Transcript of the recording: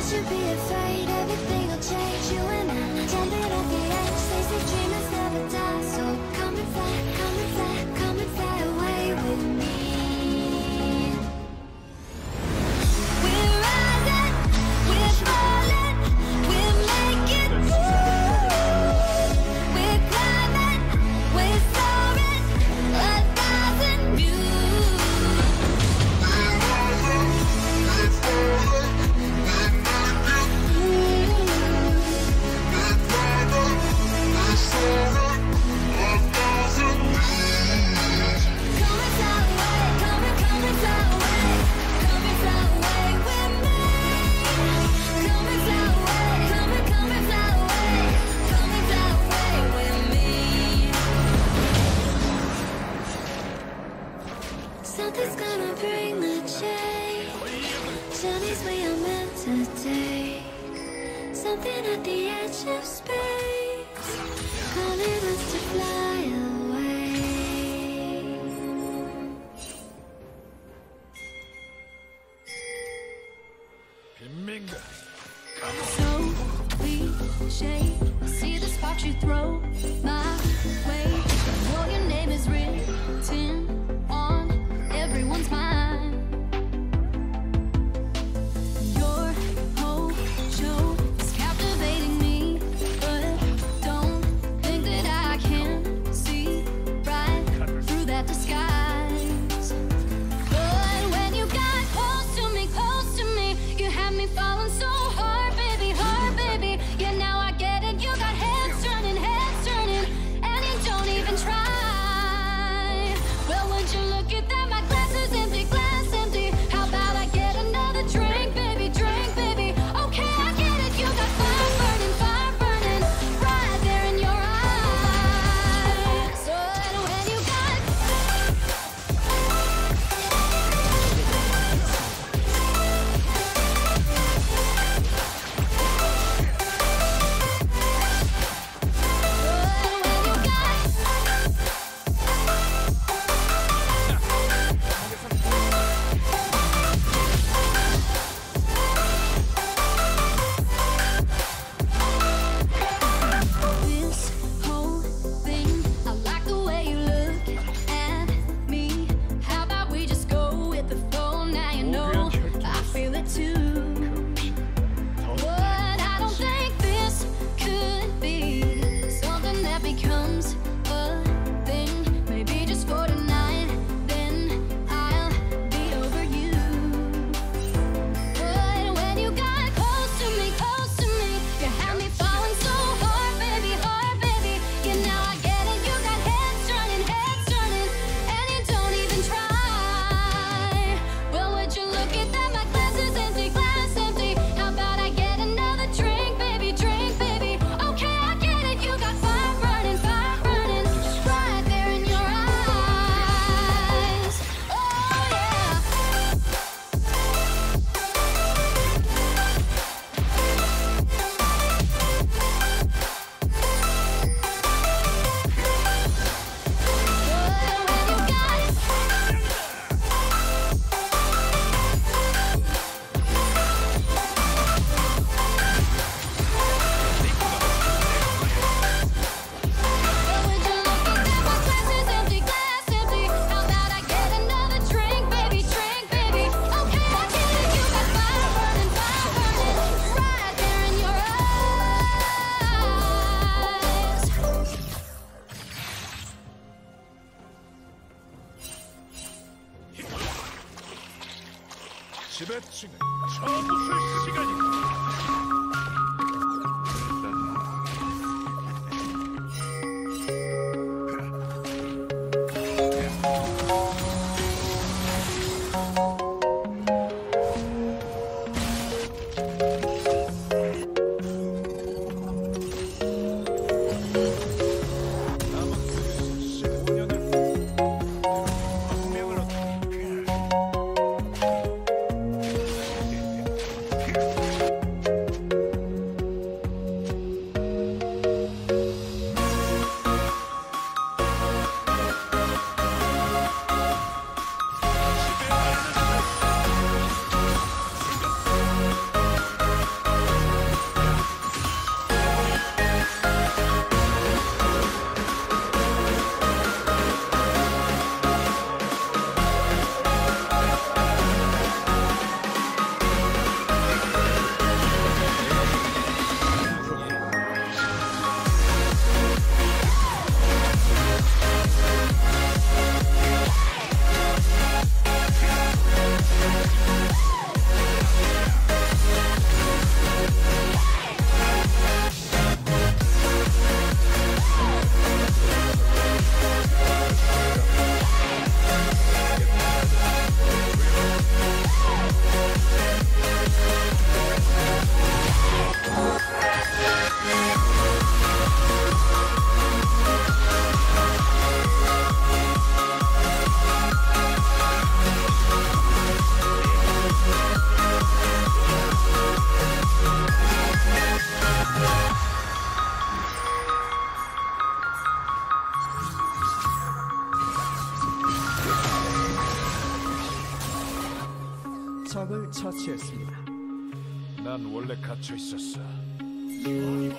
you be afraid, everything will change. You and I, jumping off the edge. They say dreamers never die, so come and fly, come and fly, come and fly away with me. We're rising, we're falling, we're making through. We're climbing, we're soaring, 1,000 views. We're rising, we're falling, we're making through. We're climbing, we're soaring, 1,000 views. Come and fly away, come and fly away, come and fly away with me. Come and fly away, come and fly away, come and fly away with me. Something's gonna bring the change. Journeys we are meant to take. Something at the edge of space, calling us to fly away. So cliche, see the sparks you throw my way. Well, your name is written on everyone's mind. Your whole show is captivating me, but don't think that I can see right through that disguise. But when you got close to me, you had me falling so hard, baby, hard, baby. Yeah, now I get it. You got heads turning, and you don't 적을 처치했습니다. 난 원래 갇혀 있었어.